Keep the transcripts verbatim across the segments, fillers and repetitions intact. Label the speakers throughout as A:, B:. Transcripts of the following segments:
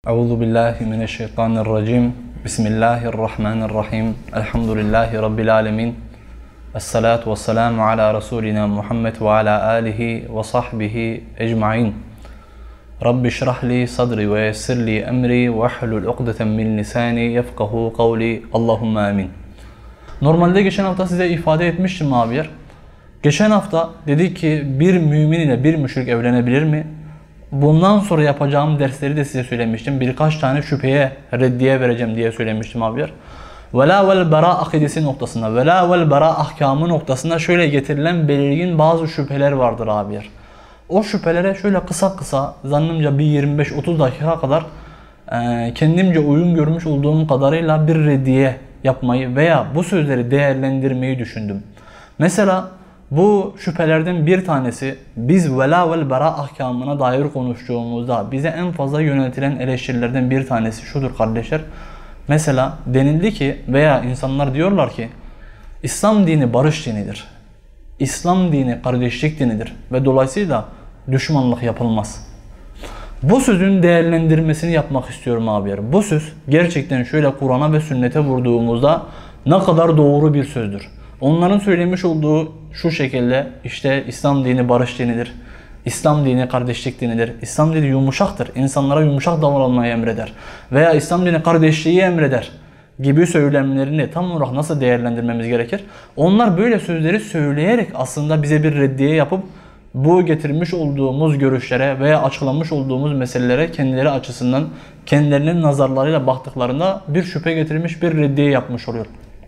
A: Euzu billahi mineşşeytanirracim. Bismillahirrahmanirrahim. Elhamdülillahi rabbil alamin. Essalatu vesselamu ala rasulina Muhammed ve ala alihi ve sahbihi ecmaîn. Rabbi şrah li sadri ve yessir li emri ve hlul ukdeten min lisani yefkahu kavli. Allahumme amin. Normalde geçen hafta size ifade etmiştim abiler. Geçen hafta dedik ki bir mümin ile bir müşrik evlenebilir mi? Bundan sonra yapacağım dersleri de size söylemiştim. Birkaç tane şüpheye reddiye vereceğim diye söylemiştim abiler. Vela vel bara akidesi noktasında, vela vel bara ahkamı noktasında şöyle getirilen belirgin bazı şüpheler vardır abiler. O şüphelere şöyle kısa kısa, zannımca bir yirmi beş otuz dakika kadar e, kendimce uygun görmüş olduğum kadarıyla bir reddiye yapmayı veya bu sözleri değerlendirmeyi düşündüm. Mesela bu şüphelerden bir tanesi, biz vela vel bara ahkamına dair konuştuğumuzda bize en fazla yöneltilen eleştirilerden bir tanesi şudur kardeşler. Mesela denildi ki veya insanlar diyorlar ki İslam dini barış dinidir. İslam dini kardeşlik dinidir ve dolayısıyla düşmanlık yapılmaz. Bu sözün değerlendirmesini yapmak istiyorum abiler. Bu söz gerçekten şöyle Kur'an'a ve sünnete vurduğumuzda ne kadar doğru bir sözdür. Onların söylemiş olduğu şu şekilde, işte İslam dini barış dinidir, İslam dini kardeşlik dinidir, İslam dini yumuşaktır, insanlara yumuşak davranmayı emreder veya İslam dini kardeşliği emreder gibi söylemlerini tam olarak nasıl değerlendirmemiz gerekir? Onlar böyle sözleri söyleyerek aslında bize bir reddiye yapıp bu getirmiş olduğumuz görüşlere veya açıklamış olduğumuz meselelere kendileri açısından, kendilerinin nazarlarıyla baktıklarında bir şüphe getirmiş, bir reddiye yapmış oluyor.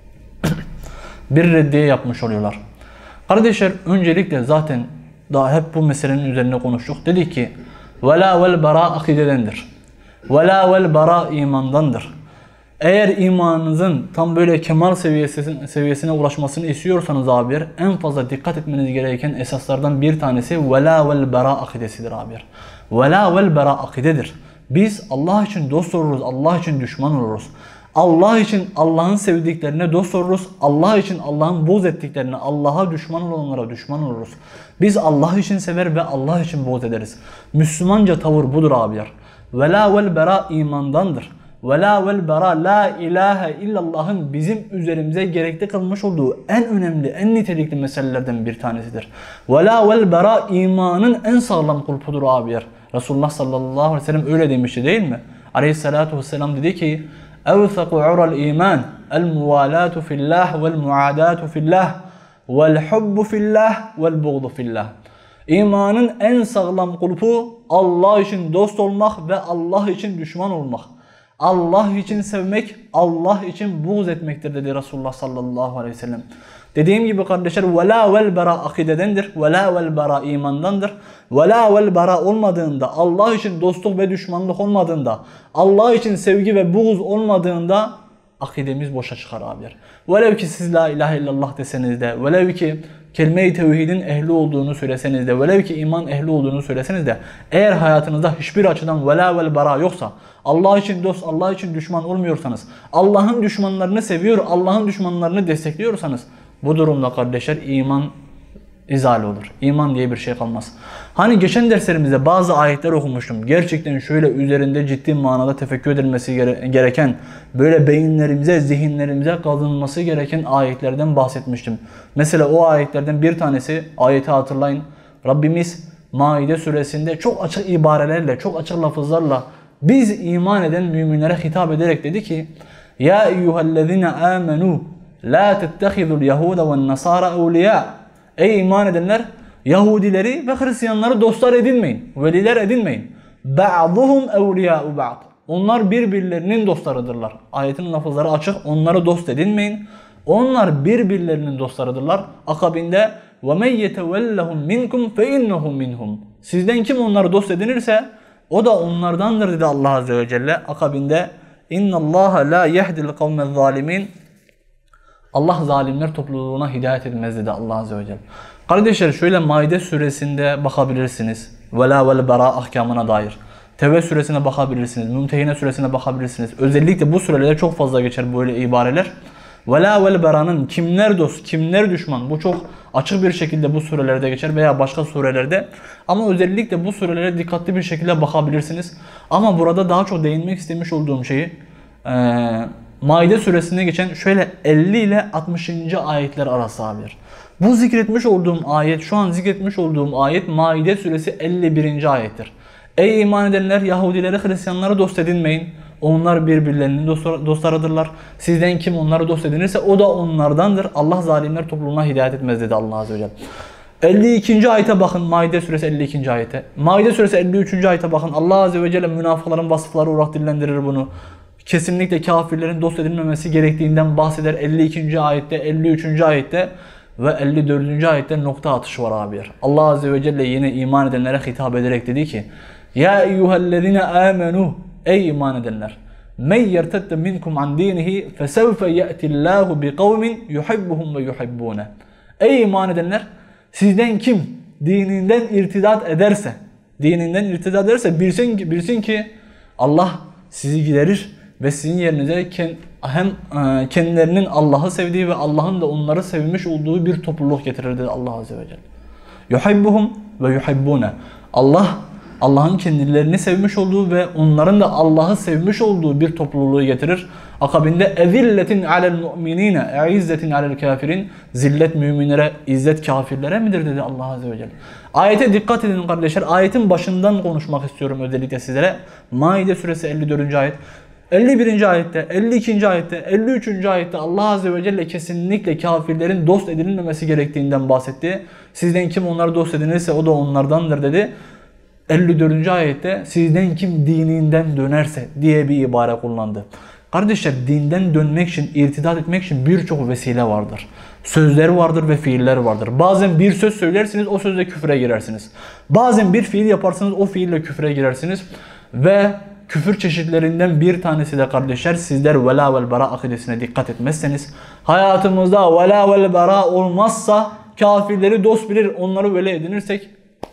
A: bir reddiye yapmış oluyorlar. Kardeşler, öncelikle zaten daha hep bu meselenin üzerine konuştuk. Dedik ki vela vel bara akidedendir. Vela vel bara imandandır. Eğer imanınızın tam böyle kemal seviyesine, seviyesine ulaşmasını istiyorsanız abiler, en fazla dikkat etmeniz gereken esaslardan bir tanesi vela vel bara akidesidir abiler. Vela vel bara akidedir. Biz Allah için dost oluruz, Allah için düşman oluruz. Allah için Allah'ın sevdiklerine dost oluruz. Allah için Allah'ın buğz ettiklerine, Allah'a düşman olanlara düşman oluruz. Biz Allah için sever ve Allah için buğz ederiz. Müslümanca tavır budur abiler. Vela vel bera imandandır. Vela vel bera la ilahe illallah'ın bizim üzerimize gerekli kılmış olduğu en önemli, en nitelikli meselelerden bir tanesidir. Vela vel bera imanın en sağlam kulpudur abiler. Resulullah sallallahu aleyhi ve sellem öyle demişti değil mi? Aleyhissalatu vesselam dedi ki اَوْثَقُ عُرَى الْاِيمَانِ الْمُوَالَاتُ فِي اللّٰهِ وَالْمُعَادَاتُ فِي اللّٰهِ وَالْحُبُّ فِي اللّٰهِ وَالْبُغْضُ فِي اللّٰهِ. İmanın en sağlam kulpu Allah için dost olmak ve Allah için düşman olmak. Allah için sevmek, Allah için buğz etmektir dedi Resulullah sallallahu aleyhi ve sellem. Dediğim gibi kardeşler, vela vel bara akidedendir. Vela vel bara imandandır. Vela vel bara olmadığında, Allah için dostluk ve düşmanlık olmadığında, Allah için sevgi ve buğz olmadığında akidemiz boşa çıkar abiler. Velev ki siz la ilahe illallah deseniz de, velev ki kelime-i tevhidin ehli olduğunu söyleseniz de, velev ki iman ehli olduğunu söyleseniz de, eğer hayatınızda hiçbir açıdan vela vel bara yoksa, Allah için dost, Allah için düşman olmuyorsanız, Allah'ın düşmanlarını seviyor, Allah'ın düşmanlarını destekliyorsanız, bu durumda kardeşler iman izale olur. İman diye bir şey kalmaz. Hani geçen derslerimizde bazı ayetler okumuştum. Gerçekten şöyle üzerinde ciddi manada tefekkür edilmesi gereken, böyle beyinlerimize, zihinlerimize kazınması gereken ayetlerden bahsetmiştim. Mesela o ayetlerden bir tanesi, ayeti hatırlayın. Rabbimiz Maide suresinde çok açık ibarelerle, çok açık lafızlarla biz iman eden müminlere hitap ederek dedi ki: Ya eyyühellezine amenu la tettehidul yahuda ve nasara evliya. Ey iman edenler, Yahudileri ve Hristiyanları dostlar edinmeyin, veliler edinmeyin. Ba'duhum evliya'u ba'd. Onlar birbirlerinin dostlarıdırlar. Ayetin lafızları açık. Onları dost edinmeyin. Onlar birbirlerinin dostlarıdırlar. Akabinde وَمَنْ يَتَوَلَّهُمْ مِنْكُمْ فَاِنَّهُمْ مِنْهُمْ. Sizden kim onları dost edinirse o da onlardandır dedi Allah Azze ve Celle. Akabinde اِنَّ اللّٰهَ لَا يَهْدِ الْقَوْمَ الظَّالِمِينَ. Allah zalimler topluluğuna hidayet etmez dedi Allah Azze ve Celle. Kardeşler, şöyle Maide suresinde bakabilirsiniz. Vela vel bara ahkamına dair. Tevbe suresine bakabilirsiniz. Mümtehine suresine bakabilirsiniz. Özellikle bu surelerde çok fazla geçer böyle ibareler. Vela vel beranın kimler dost, kimler düşman, bu çok açık bir şekilde bu surelerde geçer veya başka surelerde. Ama özellikle bu surelere dikkatli bir şekilde bakabilirsiniz. Ama burada daha çok değinmek istemiş olduğum şeyi e, Maide suresinde geçen şöyle elli ile altmışıncı ayetler arası abidir. Bu zikretmiş olduğum ayet, şu an zikretmiş olduğum ayet Maide suresi elli birinci ayettir. Ey iman edenler, Yahudileri, Hristiyanları dost edinmeyin. Onlar birbirlerinin dostlarıdırlar. Sizden kim onları dost edinirse o da onlardandır. Allah zalimler topluluğuna hidayet etmez dedi Allah Azze ve Celle. elli ikinci ayete bakın, Maide suresi elli ikinci ayete. Maide suresi elli üçüncü ayete bakın. Allah Azze ve Celle münafıkların vasıfları olarak dillendirir bunu. Kesinlikle kafirlerin dost edilmemesi gerektiğinden bahseder elli ikinci ayette, elli üçüncü ayette ve elli dördüncü ayette nokta atışı var abiler. Allah Azze ve Celle yine iman edenlere hitap ederek dedi ki: Ya eyyühellezine amenu, ey iman edenler, men yertedde minkum an dinihi fesevfe ye'tillahu bi kavmin yuhibbuhum ve yuhibbune. Ey iman edenler, sizden kim dininden irtidat ederse, dininden irtidat ederse bilsin, bilsin ki Allah sizi giderir ve sizin yerinize hem kendilerinin Allah'ı sevdiği ve Allah'ın da onları sevmiş olduğu bir topluluk getirir dedi Allah Azze ve Celle. Yuhibbuhum ve yuhibbune. Allah, Allah'ın kendilerini sevmiş olduğu ve onların da Allah'ı sevmiş olduğu bir topluluğu getirir. Akabinde ezilletin alel mu'minine, izzetin alel kafirin. Zillet müminlere, izzet kafirlere midir dedi Allah Azze ve Celle. Ayete dikkat edin kardeşler. Ayetin başından konuşmak istiyorum özellikle sizlere. Maide suresi elli dördüncü ayet. elli birinci ayette, elli ikinci ayette, elli üçüncü ayette Allah Azze ve Celle kesinlikle kafirlerin dost edinilmemesi gerektiğinden bahsetti. Sizden kim onları dost edinirse o da onlardandır dedi. elli dördüncü ayette sizden kim dininden dönerse diye bir ibare kullandı. Kardeşler, dinden dönmek için, irtidat etmek için birçok vesile vardır. Sözler vardır ve fiiller vardır. Bazen bir söz söylersiniz, o sözle küfre girersiniz. Bazen bir fiil yaparsınız, o fiille küfre girersiniz. Ve küfür çeşitlerinden bir tanesi de kardeşler, sizler vela vel bara akidesine dikkat etmezseniz, hayatımızda vela vel bara olmazsa kafirleri dost bilir, onları veli edinirsek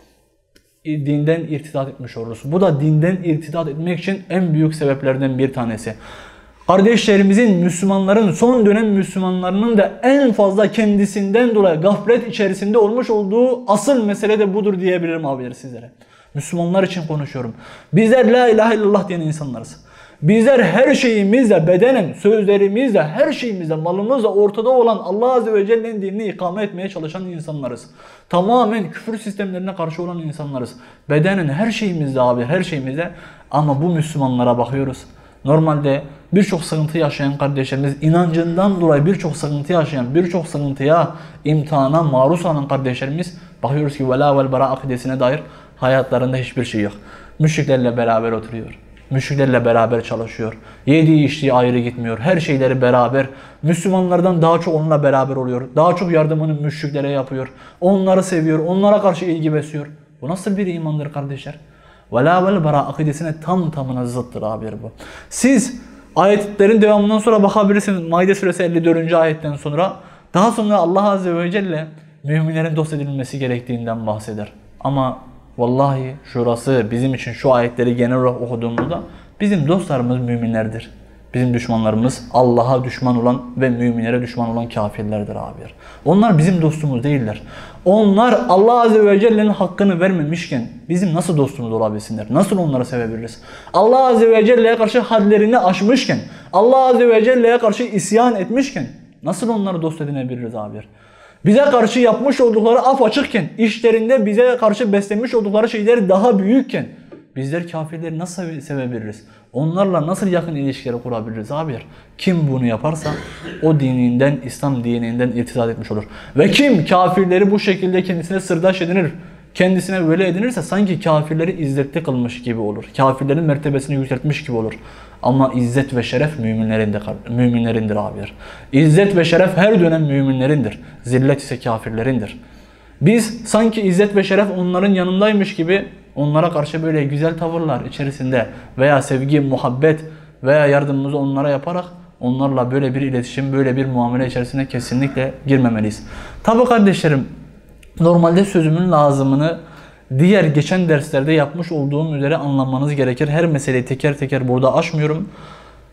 A: dinden irtidat etmiş oluruz. Bu da dinden irtidat etmek için en büyük sebeplerden bir tanesi. Kardeşlerimizin, Müslümanların, son dönem Müslümanlarının da en fazla kendisinden dolayı gaflet içerisinde olmuş olduğu asıl mesele de budur diyebilirim abiler sizlere. Müslümanlar için konuşuyorum. Bizler la ilahe illallah diyen insanlarız. Bizler her şeyimizle, bedenen, sözlerimizle, her şeyimizle, malımızla ortada olan Allah Azze ve Celle'nin dinini ikame etmeye çalışan insanlarız. Tamamen küfür sistemlerine karşı olan insanlarız. Bedenen her şeyimizle abi, her şeyimizle. Ama bu Müslümanlara bakıyoruz. Normalde birçok sıkıntı yaşayan kardeşlerimiz, inancından dolayı birçok sıkıntı yaşayan, birçok sıkıntıya, imtihana maruz kalan kardeşlerimiz, bakıyoruz ki vela vel bara akidesine dair hayatlarında hiçbir şey yok. Müşriklerle beraber oturuyor. Müşriklerle beraber çalışıyor. Yediği içtiği ayrı gitmiyor. Her şeyleri beraber. Müslümanlardan daha çok onunla beraber oluyor. Daha çok yardımını müşriklere yapıyor. Onları seviyor. Onlara karşı ilgi besliyor. Bu nasıl bir imandır kardeşler? Vela vel bara akidesine tam tamına zıttır abi bu. Siz ayetlerin devamından sonra bakabilirsiniz. Maide suresi elli dördüncü ayetten sonra. Daha sonra Allah Azze ve Celle müminlerin dost edilmesi gerektiğinden bahseder. Ama vallahi şurası bizim için, şu ayetleri genel olarak okuduğumuzda bizim dostlarımız müminlerdir. Bizim düşmanlarımız Allah'a düşman olan ve müminlere düşman olan kafirlerdir abiler. Onlar bizim dostumuz değiller. Onlar Allah Azze ve Celle'nin hakkını vermemişken bizim nasıl dostumuz olabilsinler? Nasıl onları sevebiliriz? Allah Azze ve Celle'ye karşı hadlerini aşmışken, Allah Azze ve Celle'ye karşı isyan etmişken nasıl onları dost edinebiliriz abiler? Bize karşı yapmış oldukları af açıkken, işlerinde bize karşı beslemiş oldukları şeyler daha büyükken bizler kafirleri nasıl sevebiliriz? Onlarla nasıl yakın ilişkiler kurabiliriz abiler? Kim bunu yaparsa o dininden, İslam dininden irtidat etmiş olur. Ve kim kafirleri bu şekilde kendisine sırdaş edinir, kendisine veli edinirse sanki kafirleri izzetli kılmış gibi olur. Kafirlerin mertebesini yükseltmiş gibi olur. Ama izzet ve şeref müminlerindir, müminlerindir abiler. İzzet ve şeref her dönem müminlerindir. Zillet ise kafirlerindir. Biz sanki izzet ve şeref onların yanındaymış gibi onlara karşı böyle güzel tavırlar içerisinde veya sevgi, muhabbet veya yardımımızı onlara yaparak onlarla böyle bir iletişim, böyle bir muamele içerisine kesinlikle girmemeliyiz. Tabi kardeşlerim, normalde sözümün lazımını diğer geçen derslerde yapmış olduğum üzere anlamanız gerekir. Her meseleyi teker teker burada açmıyorum.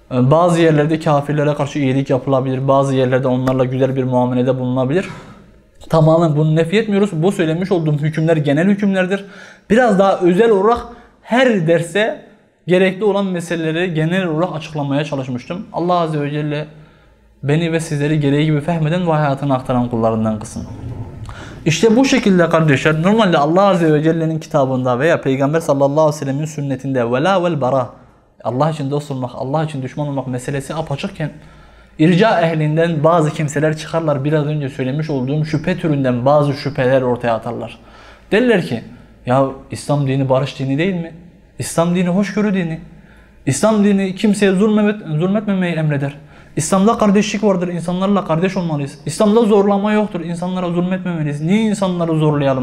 A: Bazı yerlerde kafirlere karşı iyilik yapılabilir. Bazı yerlerde onlarla güzel bir muamelede bulunabilir. Tamamen bunu nefret etmiyoruz. Bu söylemiş olduğum hükümler genel hükümlerdir. Biraz daha özel olarak her derse gerekli olan meseleleri genel olarak açıklamaya çalışmıştım. Allah Azze ve Celle beni ve sizleri gereği gibi fehmeden ve hayatını aktaran kullarından kılsın. İşte bu şekilde kardeşler, normalde Allah Azze ve Celle'nin kitabında veya Peygamber sallallahu aleyhi ve sellemin sünnetinde vela vel bara, Allah için dost olmak, Allah için düşman olmak meselesi apaçıkken, irca ehlinden bazı kimseler çıkarlar, biraz önce söylemiş olduğum şüphe türünden bazı şüpheler ortaya atarlar. Derler ki, ya İslam dini barış dini değil mi? İslam dini hoşgörü dini. İslam dini kimseye zulmet, zulmetmemeyi emreder. İslam'da kardeşlik vardır, insanlarla kardeş olmalıyız. İslam'da zorlama yoktur, insanlara zulmetmemeliyiz. Niye insanları zorlayalım?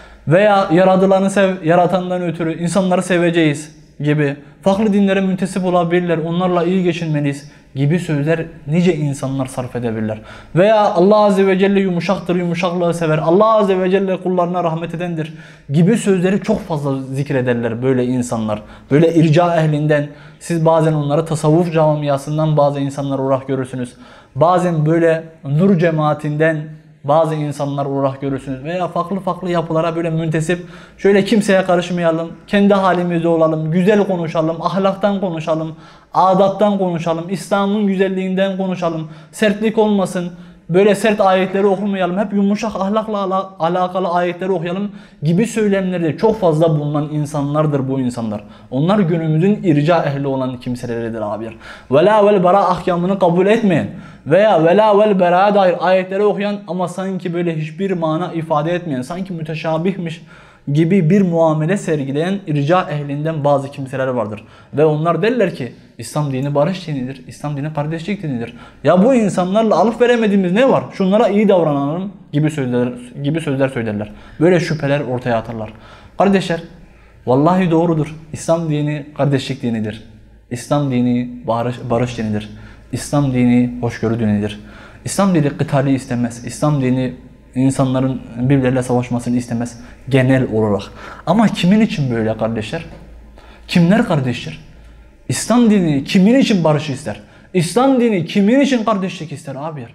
A: Veya yaradılanı sev, yaratandan ötürü insanları seveceğiz gibi. Farklı dinlere müntesip olabilirler, onlarla iyi geçinmeliyiz gibi sözler nice insanlar sarf edebilirler. Veya Allah Azze ve Celle yumuşaktır, yumuşaklığı sever. Allah Azze ve Celle kullarına rahmet edendir gibi sözleri çok fazla zikrederler böyle insanlar. Böyle irca ehlinden, siz bazen onları tasavvuf camiasından bazı insanlar olarak görürsünüz. Bazen böyle nur cemaatinden bazı insanlar olarak görürsünüz veya farklı farklı yapılara böyle müntesip, şöyle kimseye karışmayalım, kendi halimizde olalım, güzel konuşalım, ahlaktan konuşalım, adaptan konuşalım, İslam'ın güzelliğinden konuşalım, sertlik olmasın, böyle sert ayetleri okumayalım, hep yumuşak ahlakla ala alakalı ayetleri okuyalım gibi söylemlerde çok fazla bulunan insanlardır bu insanlar. Onlar günümüzün irca ehli olan kimseleridir abiler. Vela vel bara ahkamını kabul etmeyen veya vela vel bera'ya dair ayetleri okuyan ama sanki böyle hiçbir mana ifade etmeyen, sanki müteşabihmiş gibi bir muamele sergileyen irca ehlinden bazı kimseler vardır. Ve onlar derler ki İslam dini barış dinidir, İslam dini kardeşlik dinidir. Ya bu insanlarla alıp veremediğimiz ne var? Şunlara iyi davranalım gibi sözler, gibi sözler söylerler. Böyle şüpheler ortaya atarlar. Kardeşler, vallahi doğrudur. İslam dini kardeşlik dinidir. İslam dini barış, barış dinidir. İslam dini hoşgörü dinidir. İslam dini kıtali istemez. İslam dini insanların birbirleriyle savaşmasını istemez genel olarak. Ama kimin için böyle kardeşler? Kimler kardeştir? İslam dini kimin için barış ister? İslam dini kimin için kardeşlik ister abiler?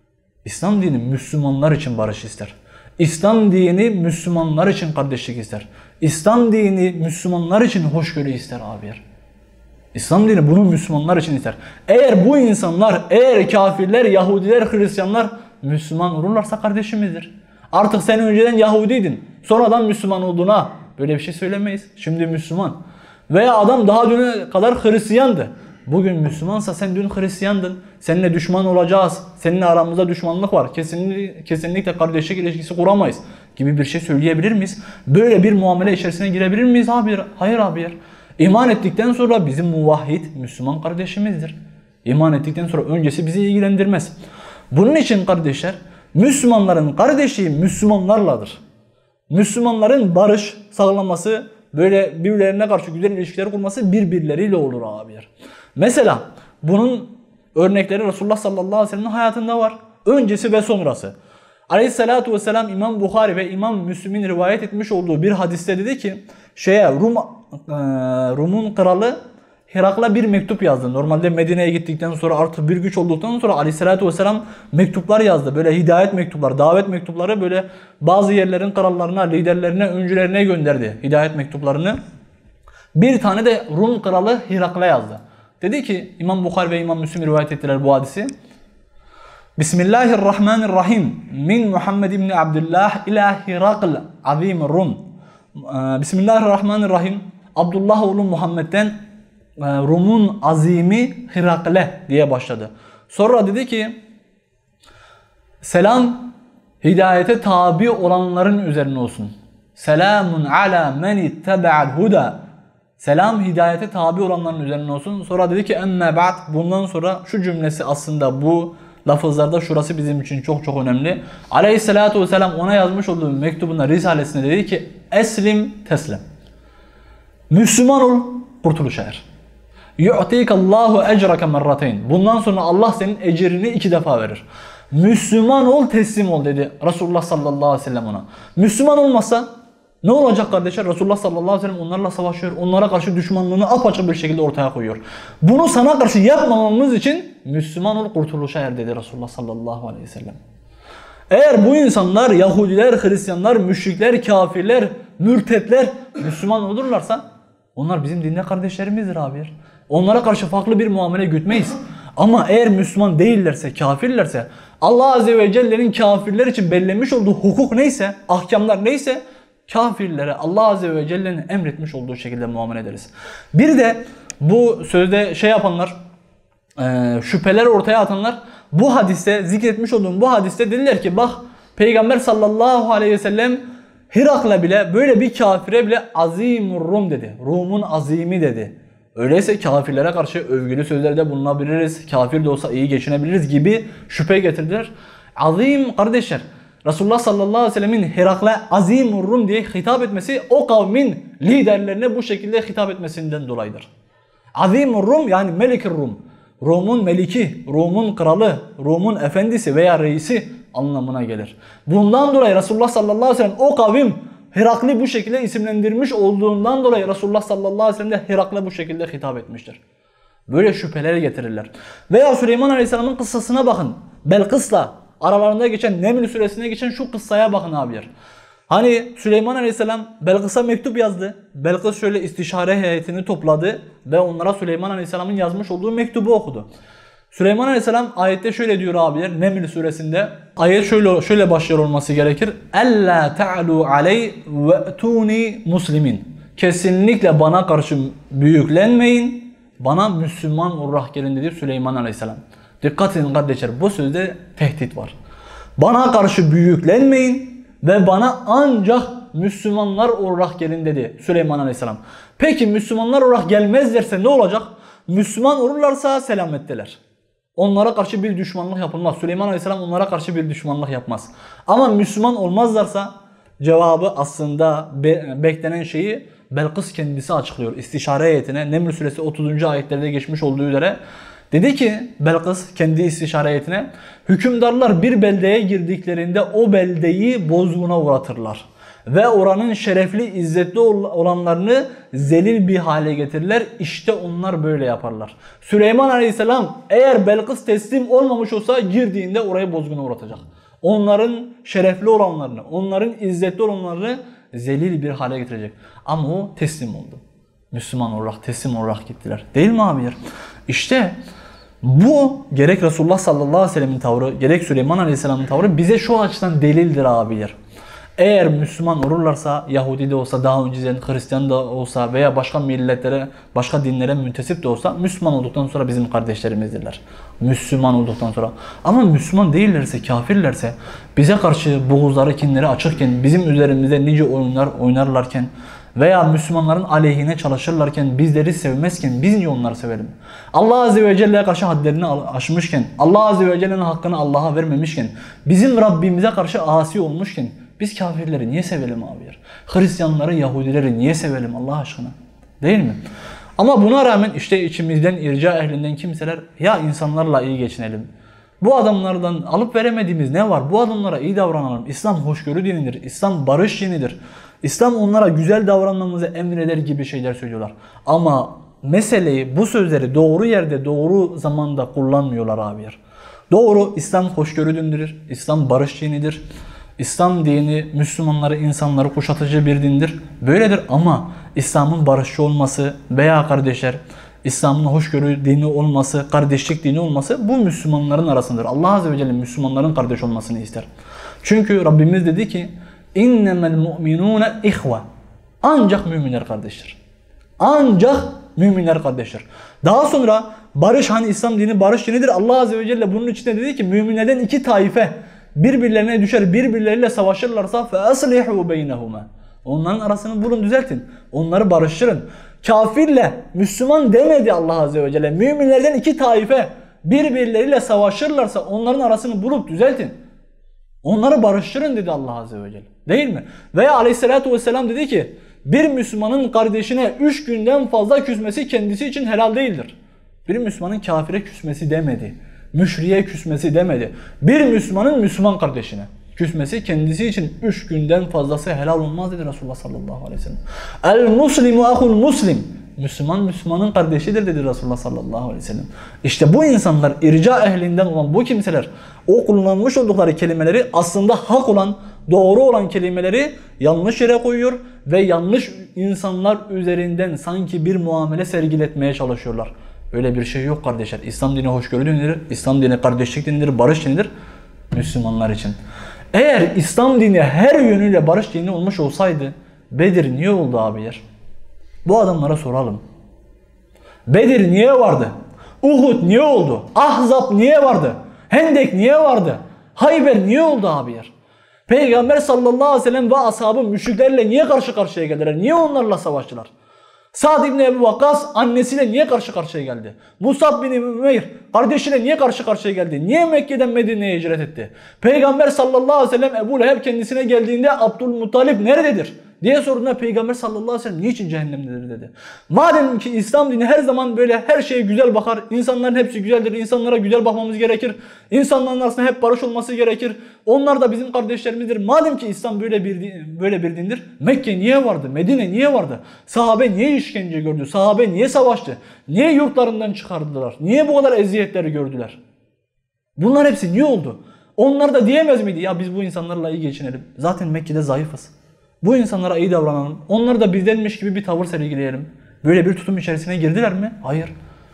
A: İslam dini Müslümanlar için barış ister. İslam dini Müslümanlar için kardeşlik ister. İslam dini Müslümanlar için hoşgörü ister abiler. İslam dini bunu Müslümanlar için ister. Eğer bu insanlar, eğer kafirler, Yahudiler, Hristiyanlar Müslüman olurlarsa kardeşimizdir. Artık sen önceden Yahudiydin, sonradan Müslüman olduğuna böyle bir şey söylemeyiz. Şimdi Müslüman. Veya adam daha düne kadar Hristiyandı. Bugün Müslümansa sen dün Hristiyandın. Seninle düşman olacağız. Seninle aramızda düşmanlık var. Kesinlikle, kesinlikle kardeşlik ilişkisi kuramayız gibi bir şey söyleyebilir miyiz? Böyle bir muamele içerisine girebilir miyiz abi? Hayır abi. İman ettikten sonra bizim muvahhid Müslüman kardeşimizdir. İman ettikten sonra öncesi bizi ilgilendirmez. Bunun için kardeşler, Müslümanların kardeşliği Müslümanlarladır. Müslümanların barış sağlaması, böyle birbirlerine karşı güzel ilişkiler kurması birbirleriyle olur abiler. Mesela bunun örnekleri Resulullah sallallahu aleyhi ve sellem'in hayatında var. Öncesi ve sonrası. Aleyhissalatu vesselam İmam Bukhari ve İmam Müslim'in rivayet etmiş olduğu bir hadiste dedi ki, şeye Rum Rum'un kralı Hirak'la bir mektup yazdı. Normalde Medine'ye gittikten sonra artık bir güç olduktan sonra Aleyhisselatü Vesselam mektuplar yazdı. Böyle hidayet mektupları, davet mektupları böyle bazı yerlerin krallarına, liderlerine, öncülerine gönderdi hidayet mektuplarını. Bir tane de Rum kralı Hirak'la yazdı. Dedi ki, İmam Bukhari ve İmam Müslim rivayet ettiler bu hadisi. Bismillahirrahmanirrahim. Min Muhammed ibn Abdullah ila Hirakl azim Rum. Bismillahirrahmanirrahim. Abdullah oğlu Muhammed'den Rum'un azimi Hirakle diye başladı. Sonra dedi ki, selam hidayete tabi olanların üzerine olsun. Selamun ala men ittaba'al huda. Selam hidayete tabi olanların üzerine olsun. Sonra dedi ki, emme ba'd. Bundan sonra şu cümlesi, aslında bu lafızlarda şurası bizim için çok çok önemli. Aleyhissalatu vesselam ona yazmış olduğu mektubunda, risalesinde dedi ki, eslim teslem. Müslüman ol, kurtuluş er. Yu'tikallahu ecrake merrateyn. Bundan sonra Allah senin ecrini iki defa verir. Müslüman ol, teslim ol dedi Resulullah sallallahu aleyhi ve sellem ona. Müslüman olmazsa Ne olacak kardeşler? Resulullah sallallahu aleyhi ve sellem onlarla savaşıyor. Onlara karşı düşmanlığını apaçık bir şekilde ortaya koyuyor. Bunu sana karşı yapmamamız için Müslüman ol, kurtuluşa er dedi Resulullah sallallahu aleyhi ve sellem. Eğer bu insanlar Yahudiler, Hristiyanlar, müşrikler, kafirler, mürtetler Müslüman olurlarsa onlar bizim dinde kardeşlerimizdir abi. Onlara karşı farklı bir muamele gütmeyiz. Ama eğer Müslüman değillerse, kafirlerse, Allah Azze ve Celle'nin kafirler için belirlenmiş olduğu hukuk neyse, ahkamlar neyse, kafirlere Allah Azze ve Celle'nin emretmiş olduğu şekilde muamele ederiz. Bir de bu sözde şey yapanlar, şüpheler ortaya atanlar, bu hadiste, zikretmiş olduğum bu hadiste dediler ki bak Peygamber sallallahu aleyhi ve sellem Hirak'la bile böyle bir kafire bile azimur Rum dedi. Rum'un azimi dedi. Öyleyse kafirlere karşı övgülü sözlerde bulunabiliriz. Kafir de olsa iyi geçinebiliriz gibi şüphe getirdiler. Azim kardeşler. Resulullah sallallahu aleyhi ve sellemin Hirak'la azimur Rum diye hitap etmesi o kavmin liderlerine bu şekilde hitap etmesinden dolayıdır. Azimur Rum yani Melik-i Rum. Rum'un meliki, Rum'un kralı, Rum'un efendisi veya reisi anlamına gelir. Bundan dolayı Resulullah sallallahu aleyhi ve sellem o kavim Hiraklı bu şekilde isimlendirmiş olduğundan dolayı Resulullah sallallahu aleyhi ve sellem de Hirak'la bu şekilde hitap etmiştir. Böyle şüpheleri getirirler. Veya Süleyman aleyhisselamın kıssasına bakın. Belkıs'la aralarında geçen Neml suresine geçen şu kıssaya bakın abiler. Hani Süleyman aleyhisselam Belkıs'a mektup yazdı. Belkıs şöyle istişare heyetini topladı ve onlara Süleyman aleyhisselamın yazmış olduğu mektubu okudu. Süleyman aleyhisselam ayette şöyle diyor abiler Neml suresinde. Ayet şöyle şöyle başlıyor olması gerekir. Ella ta'lu aley ve'tuni muslimin. Kesinlikle bana karşı büyüklenmeyin. Bana Müslüman olarak gelin dedi Süleyman aleyhisselam. Dikkat edin kardeşler, bu sözde tehdit var. Bana karşı büyüklenmeyin ve bana ancak Müslümanlar olarak gelin dedi Süleyman aleyhisselam. Peki Müslümanlar olarak gelmezlerse ne olacak? Müslüman olurlarsa selametteler. Onlara karşı bir düşmanlık yapılmaz. Süleyman aleyhisselam onlara karşı bir düşmanlık yapmaz. Ama Müslüman olmazlarsa cevabı aslında be beklenen şeyi Belkıs kendisi açıklıyor. İstişare heyetine Neml suresi otuzuncu ayetlerde geçmiş olduğu üzere dedi ki Belkıs kendi istişare heyetine, hükümdarlar bir beldeye girdiklerinde o beldeyi bozguna uğratırlar. Ve oranın şerefli, izzetli olanlarını zelil bir hale getirirler. İşte onlar böyle yaparlar. Süleyman aleyhisselam eğer Belkıs teslim olmamış olsa girdiğinde orayı bozguna uğratacak. Onların şerefli olanlarını, onların izzetli olanlarını zelil bir hale getirecek. Ama o teslim oldu. Müslüman olarak, teslim olarak gittiler. Değil mi abiler? İşte bu gerek Resulullah sallallahu aleyhi ve sellemin tavrı, gerek Süleyman aleyhisselamın tavrı bize şu açıdan delildir abiler. Eğer Müslüman olurlarsa, Yahudi de olsa, daha önceden Hristiyan da olsa veya başka milletlere, başka dinlere müntesip de olsa Müslüman olduktan sonra bizim kardeşlerimizdirler. Müslüman olduktan sonra. Ama Müslüman değillerse, kafirlerse, bize karşı buğuzları, kinleri açıkken, bizim üzerimizde nice oyunlar oynarlarken veya Müslümanların aleyhine çalışırlarken, bizleri sevmezken biz niye onları sevelim? Allah Azze ve Celle'ye karşı hadlerini aşmışken, Allah Azze ve Celle'nin hakkını Allah'a vermemişken, bizim Rabbimize karşı asi olmuşken biz kafirleri niye sevelim abiler? Hristiyanları, Yahudileri niye sevelim Allah aşkına? Değil mi? Ama buna rağmen işte içimizden, irca ehlinden kimseler ya insanlarla iyi geçinelim. Bu adamlardan alıp veremediğimiz ne var? Bu adamlara iyi davranalım. İslam hoşgörü dinidir. İslam barış dinidir. İslam onlara güzel davranmamızı emreder gibi şeyler söylüyorlar. Ama meseleyi, bu sözleri doğru yerde, doğru zamanda kullanmıyorlar abiler. Doğru, İslam hoşgörü dinidir. İslam barış dinidir. İslam dini Müslümanları, insanları kuşatıcı bir dindir. Böyledir ama İslam'ın barışçı olması veya kardeşler, İslam'ın hoşgörü dini olması, kardeşlik dini olması bu Müslümanların arasındadır. Allah Azze ve Celle Müslümanların kardeş olmasını ister. Çünkü Rabbimiz dedi ki İnnemel mu'minûne ihve. Ancak müminler kardeştir. Ancak müminler kardeştir. Daha sonra barış, hani İslam dini barış dinidir. Allah Azze ve Celle bunun içinde dedi ki müminlerden iki taife birbirlerine düşer, birbirleriyle savaşırlarsa فَأَصْلِحُوا بَيْنَهُمَا. Onların arasını bulun, düzeltin. Onları barıştırın. Kafirle Müslüman demedi Allah Azze ve Celle. Müminlerden iki taife birbirleriyle savaşırlarsa onların arasını bulup düzeltin. Onları barıştırın dedi Allah Azze ve Celle. Değil mi? Veya Aleyhisselatü Vesselam dedi ki bir Müslümanın kardeşine üç günden fazla küsmesi kendisi için helal değildir. Bir Müslümanın kafire küsmesi demedi. Müşriye küsmesi demedi. Bir Müslümanın Müslüman kardeşine küsmesi kendisi için üç günden fazlası helal olmaz dedi Resulullah sallallahu aleyhi ve sellem. El muslimu ahul muslim. Müslüman Müslümanın kardeşidir dedi Resulullah sallallahu aleyhi ve sellem. İşte bu insanlar, irca ehlinden olan bu kimseler o kullanmış oldukları kelimeleri aslında hak olan, doğru olan kelimeleri yanlış yere koyuyor ve yanlış insanlar üzerinden sanki bir muamele sergiletmeye çalışıyorlar. Öyle bir şey yok kardeşler. İslam dini hoşgörü dinidir, İslam dini kardeşlik dinidir, barış dinidir Müslümanlar için. Eğer İslam dini her yönüyle barış dini olmuş olsaydı Bedir niye oldu abiler? Bu adamlara soralım. Bedir niye vardı? Uhud niye oldu? Ahzab niye vardı? Hendek niye vardı? Hayber niye oldu abiler? Peygamber sallallahu aleyhi ve sellem ve ashabı müşriklerle niye karşı karşıya geldiler? Niye onlarla savaştılar? Sa'd ibn Ebu Vakkas annesiyle niye karşı karşıya geldi? Musab bin Ümeyr kardeşiyle niye karşı karşıya geldi? Niye Mekke'den Medine'ye hicret etti? Peygamber sallallahu aleyhi ve sellem Ebu Leheb kendisine geldiğinde Abdülmuttalip nerededir diye sorduğunda Peygamber sallallahu aleyhi ve sellem niçin cehennemdedir dedi. Madem ki İslam dini her zaman böyle her şeye güzel bakar, insanların hepsi güzeldir, insanlara güzel bakmamız gerekir, insanların arasında hep barış olması gerekir, onlar da bizim kardeşlerimizdir. Madem ki İslam böyle bir din, böyle bir dindir, Mekke niye vardı, Medine niye vardı, sahabe niye işkence gördü, sahabe niye savaştı, niye yurtlarından çıkardılar, niye bu kadar eziyetleri gördüler? Bunlar hepsi niye oldu? Onlar da diyemez miydi ya biz bu insanlarla iyi geçinelim, zaten Mekke'de zayıfız. Bu insanlara iyi davranalım. Onlar da bizdenmiş gibi bir tavır sergileyelim. Böyle bir tutum içerisine girdiler mi? Hayır.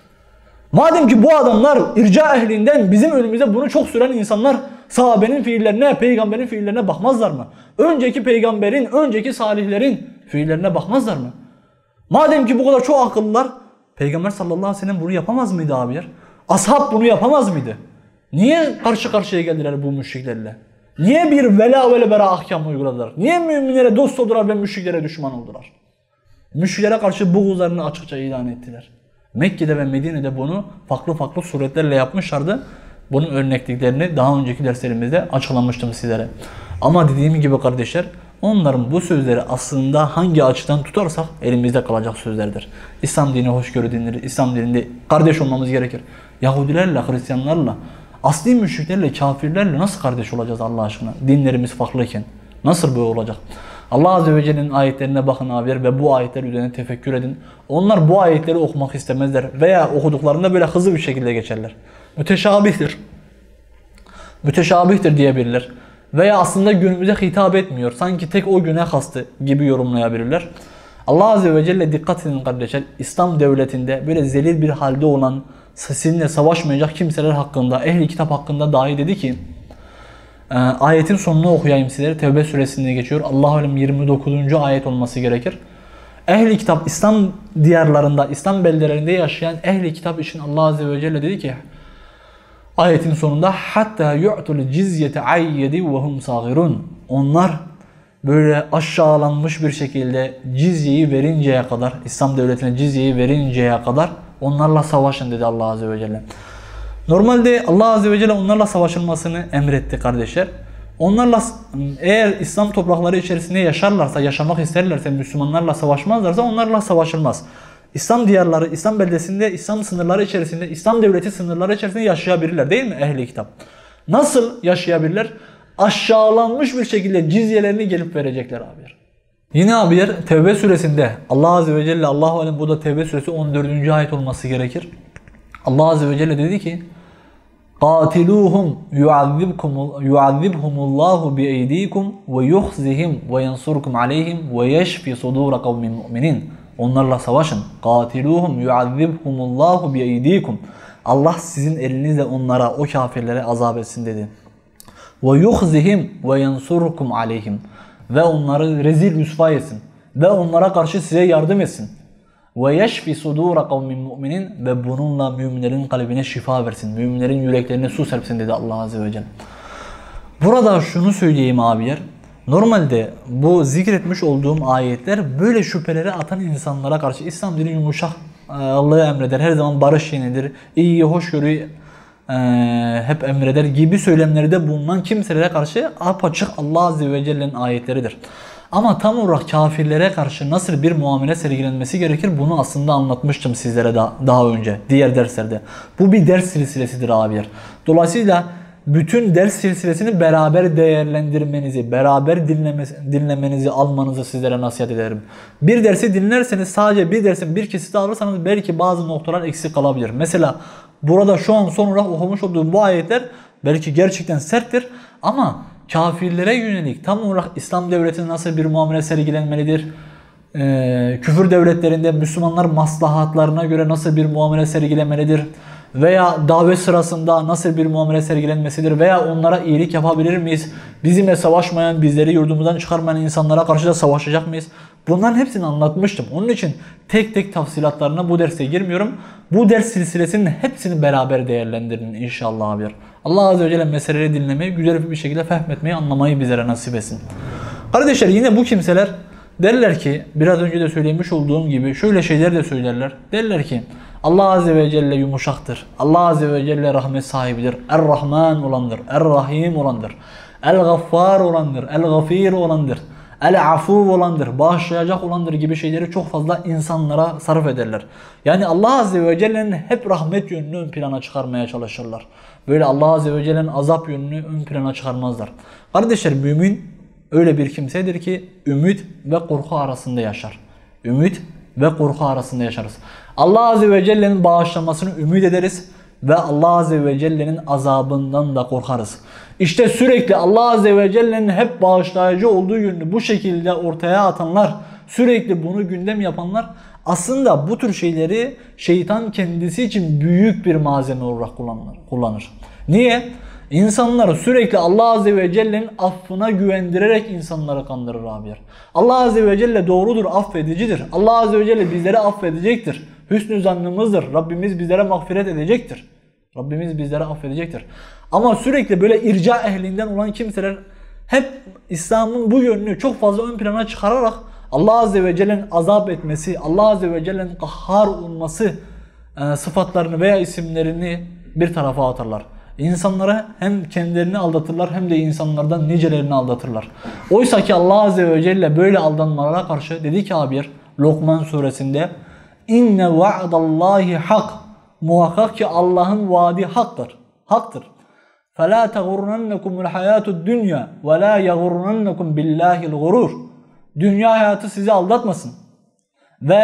A: Madem ki bu adamlar irca ehlinden bizim önümüze bunu çok süren insanlar sahabenin fiillerine, peygamberin fiillerine bakmazlar mı? Önceki peygamberin, önceki salihlerin fiillerine bakmazlar mı? Madem ki bu kadar çok akıllılar, Peygamber sallallahu aleyhi ve sellem bunu yapamaz mıydı abiler? Ashab bunu yapamaz mıydı? Niye karşı karşıya geldiler bu müşriklerle? Niye bir vela ve bera ahkam uyguladılar? Niye müminlere dost oldular ve müşriklere düşman oldular? Müşriklere karşı buğuzlarını açıkça ilan ettiler. Mekke'de ve Medine'de bunu farklı farklı suretlerle yapmışlardı. Bunun örnekliklerini daha önceki derslerimizde açıklamıştım sizlere. Ama dediğim gibi kardeşler, onların bu sözleri aslında hangi açıdan tutarsak elimizde kalacak sözlerdir. İslam dini hoşgörü dinidir. İslam dininde kardeş olmamız gerekir. Yahudilerle, Hristiyanlarla, asli müşriklerle, kafirlerle nasıl kardeş olacağız Allah aşkına? Dinlerimiz farklıyken. Nasıl böyle olacak? Allah Azze ve Celle'nin ayetlerine bakın abiler ve bu ayetler üzerine tefekkür edin. Onlar bu ayetleri okumak istemezler veya okuduklarında böyle hızlı bir şekilde geçerler. Müteşabihtir. Müteşabihtir diyebilirler. Veya aslında günümüze hitap etmiyor. Sanki tek o güne kastı gibi yorumlayabilirler. Allah Azze ve Celle dikkat edin kardeşler. İslam devletinde böyle zelil bir halde olan, sizinle savaşmayacak kimseler hakkında, ehli kitap hakkında dahi dedi ki, e, ayetin sonunu okuyayım sizlere. Tevbe suresinde geçiyor. Allahu alem yirmi dokuzuncu ayet olması gerekir. Ehli kitap İslam diyarlarında, İslam beldelerinde yaşayan ehli kitap için Allah Azze ve Celle dedi ki, ayetin sonunda hatta yu'tul cizyete ayyedi ve hum sagirun. Onlar böyle aşağılanmış bir şekilde cizyeyi verinceye kadar, İslam devletine cizyeyi verinceye kadar onlarla savaşın dedi Allah Azze ve Celle. Normalde Allah Azze ve Celle onlarla savaşılmasını emretti kardeşler. Onlarla eğer İslam toprakları içerisinde yaşarlarsa, yaşamak isterlerse, Müslümanlarla savaşmazlarsa onlarla savaşılmaz. İslam diyarları, İslam beldesinde, İslam sınırları içerisinde, İslam devleti sınırları içerisinde yaşayabilirler değil mi ehli kitap? Nasıl yaşayabilirler? Aşağılanmış bir şekilde cizyelerini gelip verecekler abiler. Yine abiler Tevbe suresinde Allah Azze ve Celle, Allahu alem bu da Tevbe suresi on dördüncü ayet olması gerekir. Allah Azze ve Celle dedi ki قَاتِلُوهُمْ يُعَذِّبْهُمُ اللّٰهُ بِاَيْد۪يكُمْ وَيُخْزِهِمْ وَيَنْصُرْكُمْ عَلَيْهِمْ وَيَشْفِ صُدُورَ قَوْمٍ مُؤْمِنِينَ. Onlarla savaşın. قَاتِلُوهُمْ يُعَذِّبْهُمُ اللّٰهُ بِاَيْد۪يكُمْ. Allah sizin elinizle onlara, o kafirlere azap etsin dedi. وَيُخْزِهِمْ وَيَنْصُرْكُمْ عَلَيْهِمْ. Ve onları rezil rüsva etsin. Ve onlara karşı size yardım etsin. وَيَشْفِ صُدُورَ قَوْمٍ مُؤْمِنِينَ. Ve bununla müminlerin kalbine şifa versin. Müminlerin yüreklerine su serpsin dedi Allah Azze ve Celle. Burada şunu söyleyeyim abiler. Normalde bu zikretmiş olduğum ayetler böyle şüpheleri atan insanlara karşı, İslam dini yumuşaklığı emreder. Her zaman barış yenidir. İyi, hoşgörüyü e, hep emreder gibi söylemlerde bulunan kimselere karşı apaçık Allah Azze ve Celle'nin ayetleridir. Ama tam olarak kafirlere karşı nasıl bir muamele sergilenmesi gerekir bunu aslında anlatmıştım sizlere daha, daha önce diğer derslerde. Bu bir ders silsilesidir abiler. Dolayısıyla bütün ders silsilesini beraber değerlendirmenizi, beraber dinlemesi, dinlemenizi, almanızı sizlere nasihat ederim. Bir dersi dinlerseniz, sadece bir dersin bir kesiti alırsanız belki bazı noktalar eksik kalabilir. Mesela burada şu an son olarak okumuş olduğum bu ayetler belki gerçekten serttir ama kafirlere yönelik tam olarak İslam devletine nasıl bir muamele sergilenmelidir? Ee, küfür devletlerinde Müslümanlar maslahatlarına göre nasıl bir muamele sergilemelidir? Veya davet sırasında nasıl bir muamele sergilenmesidir? Veya onlara iyilik yapabilir miyiz? Bizimle savaşmayan, bizleri yurdumuzdan çıkarmayan insanlara karşı da savaşacak mıyız? Bunların hepsini anlatmıştım. Onun için tek tek tafsilatlarına bu derste girmiyorum. Bu ders silsilesinin hepsini beraber değerlendirin inşallah abi. Allah Azze ve Celle meseleleri dinlemeyi, güzel bir şekilde fehmetmeyi, anlamayı bizlere nasip etsin. Kardeşler, yine bu kimseler derler ki, biraz önce de söylemiş olduğum gibi şöyle şeyler de söylerler. Derler ki Allah Azze ve Celle yumuşaktır. Allah Azze ve Celle rahmet sahibidir. Er-Rahman olandır. Er-Rahim olandır. El-Gaffar olandır. El-Gafir olandır. El-Afu olandır. Bağışlayacak olandır gibi şeyleri çok fazla insanlara sarf ederler. Yani Allah Azze ve Celle'nin hep rahmet yönünü ön plana çıkarmaya çalışırlar. Böyle Allah Azze ve Celle'nin azap yönünü ön plana çıkarmazlar. Kardeşler, mümin öyle bir kimsedir ki ümit ve korku arasında yaşar. Ümit ve korku arasında yaşarız. Allah Azze ve Celle'nin bağışlamasını ümit ederiz ve Allah Azze ve Celle'nin azabından da korkarız. İşte sürekli Allah Azze ve Celle'nin hep bağışlayıcı olduğu yönünü bu şekilde ortaya atanlar, sürekli bunu gündem yapanlar aslında bu tür şeyleri şeytan kendisi için büyük bir malzeme olarak kullanır. Niye? İnsanları sürekli Allah Azze ve Celle'nin affına güvendirerek insanları kandırır abiler. Allah Azze ve Celle doğrudur, affedicidir. Allah Azze ve Celle bizleri affedecektir. Hüsnü zannımızdır. Rabbimiz bizlere mağfiret edecektir. Rabbimiz bizlere affedecektir. Ama sürekli böyle irca ehlinden olan kimseler hep İslam'ın bu yönünü çok fazla ön plana çıkararak Allah Azze ve Celle'nin azap etmesi, Allah Azze ve Celle'nin kahhar olması e, sıfatlarını veya isimlerini bir tarafa atarlar. İnsanlara hem kendilerini aldatırlar hem de insanlardan nicelerini aldatırlar. Oysa ki Allah Azze ve Celle böyle aldanmalara karşı dedi ki abiyer Lokman suresinde İnne va'dallahi hak. Muhakkak ki Allah'ın vaadi haktır. Haktır. فَلَا تَغُرُّنَنَّكُمُ الْحَيَاتُ الدُّنْيَا وَلَا يَغُرُّنَنَّكُمْ بِاللّٰهِ الْغُرُورِ. Dünya hayatı sizi aldatmasın. Ve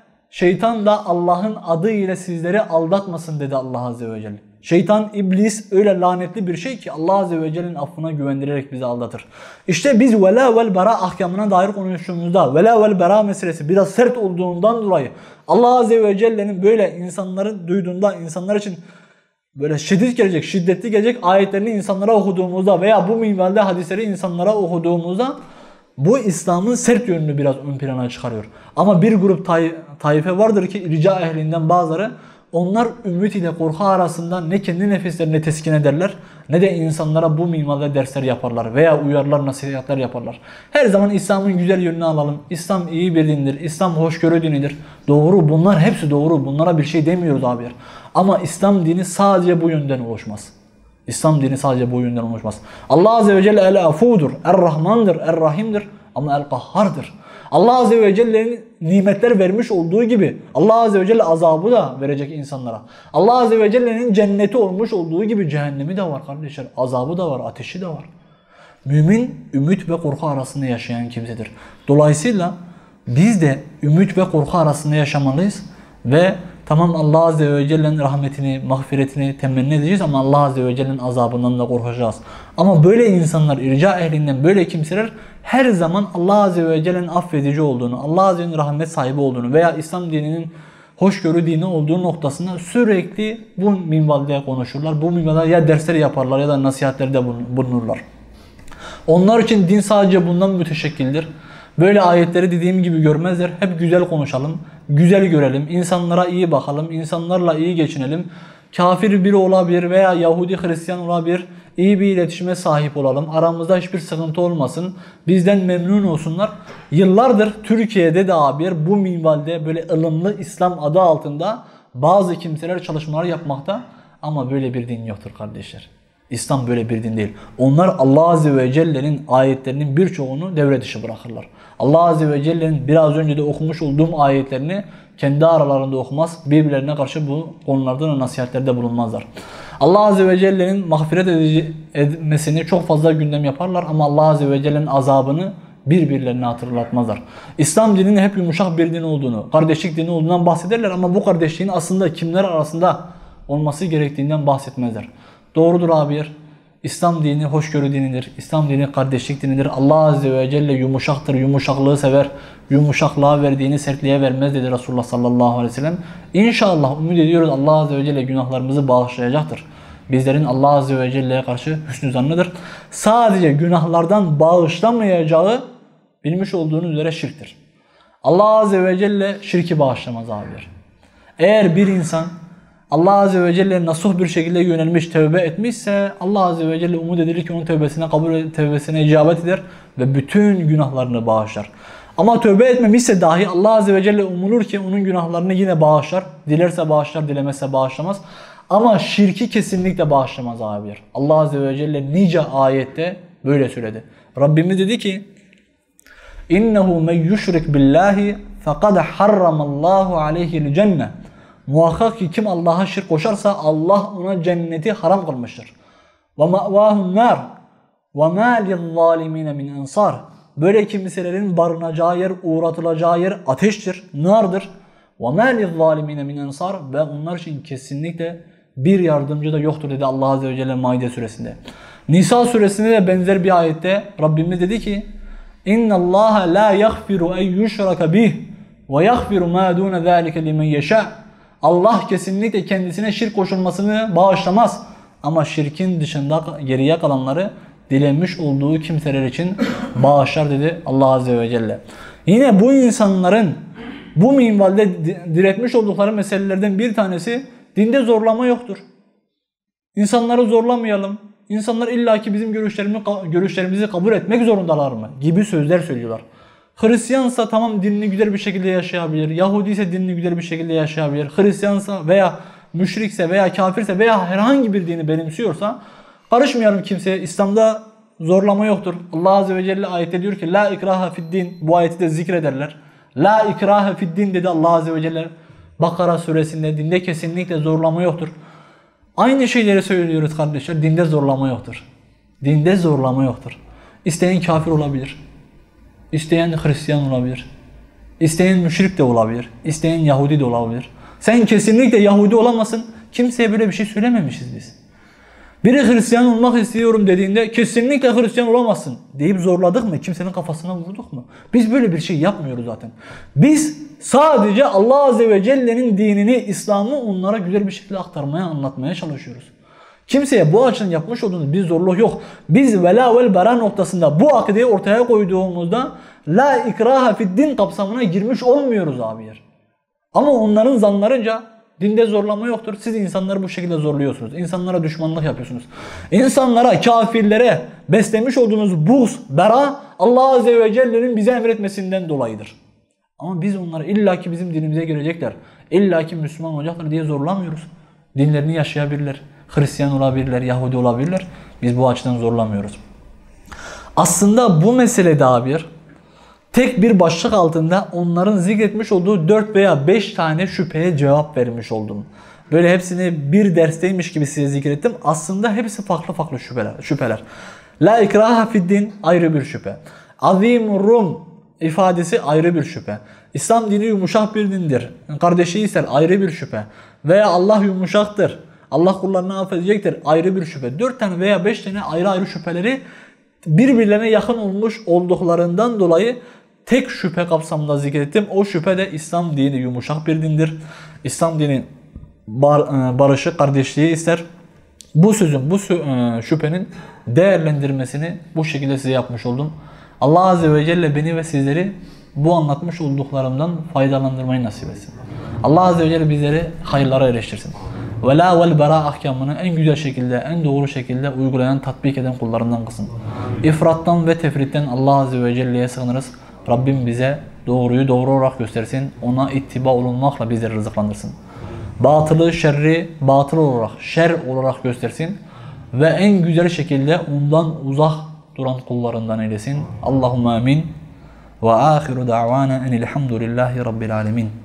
A: şeytan da Allah'ın adı ile sizleri aldatmasın dedi Allah Azze ve Celle. Şeytan, iblis öyle lanetli bir şey ki Allah Azze ve Celle'nin affına güvendirerek bizi aldatır. İşte biz vela vel bara ahkamına dair konuştuğumuzda vela vel bara meselesi biraz sert olduğundan dolayı Allah Azze ve Celle'nin böyle insanları duyduğunda, insanlar için böyle şiddet gelecek, şiddetli gelecek ayetlerini insanlara okuduğumuzda veya bu minvalde hadisleri insanlara okuduğumuzda bu İslam'ın sert yönünü biraz ön plana çıkarıyor. Ama bir grup tay taife vardır ki irca ehlinden bazıları, onlar ümit ile korku arasında ne kendi nefislerine teskin ederler ne de insanlara bu minvalde dersler yaparlar veya uyarlar, nasihatler yaparlar. Her zaman İslam'ın güzel yönünü alalım. İslam iyi bir dindir. İslam hoşgörü dinidir. Doğru, bunlar hepsi doğru. Bunlara bir şey demiyoruz abiler. Ama İslam dini sadece bu yönden oluşmaz. İslam dini sadece bu yönden oluşmaz. Allah Azze ve Celle el-afudur, er-rahmandır, er-rahimdir ama el-kahhardır. Allah Azze ve Celle'nin nimetler vermiş olduğu gibi Allah Azze ve Celle azabı da verecek insanlara. Allah Azze ve Celle'nin cenneti olmuş olduğu gibi cehennemi de var kardeşler. Azabı da var, ateşi de var. Mümin ümit ve korku arasında yaşayan kimsedir. Dolayısıyla biz de ümit ve korku arasında yaşamalıyız ve tamam Allah Azze ve Celle'nin rahmetini, mağfiretini temenni edeceğiz ama Allah Azze ve Celle'nin azabından da korkacağız. Ama böyle insanlar, irca ehlinden böyle kimseler her zaman Allah Azze ve Celle'nin affedici olduğunu, Allah Azze ve Celle'nin rahmet sahibi olduğunu veya İslam dininin hoşgörü dini olduğu noktasında sürekli bu minvalde konuşurlar. Bu minvalde ya dersleri yaparlar ya da nasihatlerde bulunurlar. Onlar için din sadece bundan müteşekkildir. Böyle ayetleri dediğim gibi görmezler. Hep güzel konuşalım, güzel görelim, insanlara iyi bakalım, insanlarla iyi geçinelim. Kafir biri olabilir veya Yahudi, Hristiyan olabilir. İyi bir iletişime sahip olalım. Aramızda hiçbir sıkıntı olmasın. Bizden memnun olsunlar. Yıllardır Türkiye'de de abi bu minvalde böyle ılımlı İslam adı altında bazı kimseler çalışmalar yapmakta. Ama böyle bir din yoktur kardeşler. İslam böyle bir din değil. Onlar Allah Azze ve Celle'nin ayetlerinin birçoğunu devre dışı bırakırlar. Allah Azze ve Celle'nin biraz önce de okumuş olduğum ayetlerini kendi aralarında okumaz. Birbirlerine karşı bu konularda da nasihatlerde bulunmazlar. Allah Azze ve Celle'nin mağfiret etmesini çok fazla gündem yaparlar ama Allah Azze ve Celle'nin azabını birbirlerine hatırlatmazlar. İslam dininin hep yumuşak bir din olduğunu, kardeşlik dini olduğundan bahsederler ama bu kardeşliğin aslında kimler arasında olması gerektiğinden bahsetmezler. Doğrudur abiler. İslam dini hoşgörü dinidir. İslam dini kardeşlik dinidir. Allah Azze ve Celle yumuşaktır. Yumuşaklığı sever. Yumuşaklığa verdiğini sertliğe vermez dedi Resulullah sallallahu aleyhi ve sellem. İnşallah umut ediyoruz Allah Azze ve Celle günahlarımızı bağışlayacaktır. Bizlerin Allah Azze ve Celle'ye karşı hüsnü zannıdır. Sadece günahlardan bağışlamayacağı bilmiş olduğunuz üzere şirktir. Allah Azze ve Celle şirki bağışlamaz abiler. Eğer bir insan Allah Azze ve Celle'ye nasuh bir şekilde yönelmiş, tövbe etmişse Allah Azze ve Celle umut edilir ki onun tövbesine kabul tövbesine icabet eder ve bütün günahlarını bağışlar. Ama tövbe etmemişse dahi Allah Azze ve Celle umulur ki onun günahlarını yine bağışlar. Dilerse bağışlar, dilemezse bağışlamaz. Ama şirki kesinlikle bağışlamaz abiler. Allah Azze ve Celle nice ayette böyle söyledi. Rabbimiz dedi ki İnnehu men yushrik billahi fekad harramallahu aleyhi'l cennet. Muhakkak ki kim Allah'a şirk koşarsa Allah ona cenneti haram kılmıştır. Ve ma'vahun nar ve ma lizzalimin min ansar. Böyle kimselerin barınacağı yer, uğratılacağı yer ateştir, nardır. Ve ma lizzalimin min ansar ve onlar için kesinlikle bir yardımcı da yoktur dedi Allah Azze ve Celle Maide suresinde. Nisa suresinde de benzer bir ayette Rabbimiz dedi ki İnna Allah la yaghfiru en yushraka bih ve yaghfiru ma dun zalika limen yasha. Allah kesinlikle kendisine şirk koşulmasını bağışlamaz. Ama şirkin dışında geriye kalanları dilenmiş olduğu kimseler için bağışlar dedi Allah Azze ve Celle. Yine bu insanların bu minvalde diretmiş oldukları meselelerden bir tanesi dinde zorlama yoktur. İnsanları zorlamayalım. İnsanlar illaki bizim görüşlerimizi kabul etmek zorundalar mı? Gibi sözler söylüyorlar. Hristiyansa tamam dinini güzel bir şekilde yaşayabilir. Yahudi ise dinini güzel bir şekilde yaşayabilir. Hristiyansa veya müşrikse veya kafirse veya herhangi bir dini benimsiyorsa karışmayalım kimseye. İslam'da zorlama yoktur. Allah Azze ve Celle ayette diyor ki La ikraha fid din. Bu ayeti de zikrederler. La ikraha fid din dedi Allah Azze ve Celle. Bakara suresinde dinde kesinlikle zorlama yoktur. Aynı şeyleri söylüyoruz kardeşler. Dinde zorlama yoktur. Dinde zorlama yoktur. İsteyen kafir olabilir. İsteyen Hristiyan olabilir. İsteyen müşrik de olabilir. İsteyen Yahudi de olabilir. Sen kesinlikle Yahudi olamazsın. Kimseye böyle bir şey söylememişiz biz. Biri Hristiyan olmak istiyorum dediğinde kesinlikle Hristiyan olamazsın deyip zorladık mı? Kimsenin kafasına vurduk mu? Biz böyle bir şey yapmıyoruz zaten. Biz sadece Allah Azze ve Celle'nin dinini, İslam'ı onlara güzel bir şekilde aktarmaya, anlatmaya çalışıyoruz. Kimseye bu açıdan yapmış olduğumuz bir zorluk yok. Biz vela vel bara noktasında bu akideyi ortaya koyduğumuzda la ikraha fid din kapsamına girmiş olmuyoruz abiler. Ama onların zanlarınca dinde zorlama yoktur. Siz insanları bu şekilde zorluyorsunuz. İnsanlara düşmanlık yapıyorsunuz. İnsanlara, kafirlere beslemiş olduğunuz buğz, bera Allah Azze ve Celle'nin bize emretmesinden dolayıdır. Ama biz onları illaki bizim dinimize girecekler, illaki Müslüman olacaklar diye zorlamıyoruz. Dinlerini yaşayabilirler. Hristiyan olabilirler, Yahudi olabilirler. Biz bu açıdan zorlamıyoruz. Aslında bu meselede abiler tek bir başlık altında onların zikretmiş olduğu dört veya beş tane şüpheye cevap vermiş oldum. Böyle hepsini bir dersteymiş gibi size zikrettim. Aslında hepsi farklı farklı şüpheler. şüpheler. La ikraha fid din ayrı bir şüphe. Azimur Rum ifadesi ayrı bir şüphe. İslam dini yumuşak bir dindir. Kardeşi ister ayrı bir şüphe. Veya Allah yumuşaktır. Allah kullarını affedecektir. Ayrı bir şüphe. Dört tane veya beş tane ayrı ayrı şüpheleri birbirlerine yakın olmuş olduklarından dolayı tek şüphe kapsamında zikrettim. O şüphe de İslam dini yumuşak bir dindir. İslam dini bar, barışı, kardeşliği ister. Bu sözün, bu şüphenin değerlendirmesini bu şekilde size yapmış oldum. Allah Azze ve Celle beni ve sizleri bu anlatmış olduklarımdan faydalandırmayı nasip etsin. Allah Azze ve Celle bizleri hayırlara eriştirsin. Vela vel bera ahkamını en güzel şekilde, en doğru şekilde uygulayan, tatbik eden kullarından kılsın. İfrattan ve tefritten Allah Azze ve Celle'ye sığınırız. Rabbim bize doğruyu doğru olarak göstersin. Ona ittiba olunmakla bizleri rızıklandırsın. Batılı, şerri batıl olarak, şer olarak göstersin. Ve en güzel şekilde ondan uzak duran kullarından eylesin. Allahumme amin. Ve ahiru da'vana enilhamdülillahi rabbil alemin.